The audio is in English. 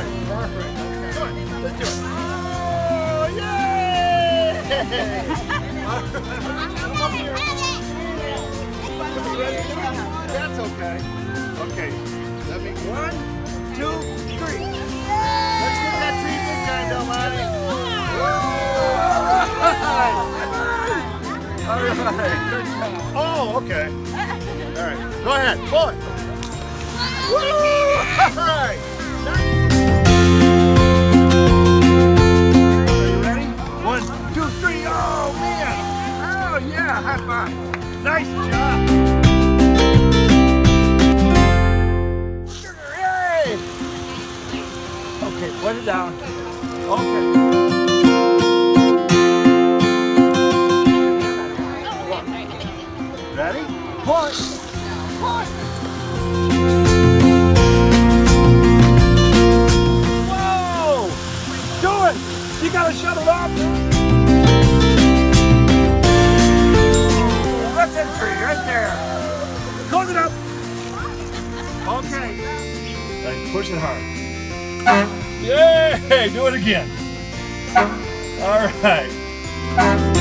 Let's do it. Oh, yay! Come up here. That's okay. Okay. Let me 1, 2, 3. Let's get that tree big time, Delmonte. All right. Good job. Oh, okay. All right. Go ahead. Pull it. All right. Are you ready? 1, 2, 3. Oh, man. Oh, yeah. High five. Nice job. Yay. Okay, put it down. Okay. Ready? Push! Push! Whoa! Do it! You gotta shut it off! That's that tree right there! Close it up! Okay. Now push it hard. Yay! Do it again. All right.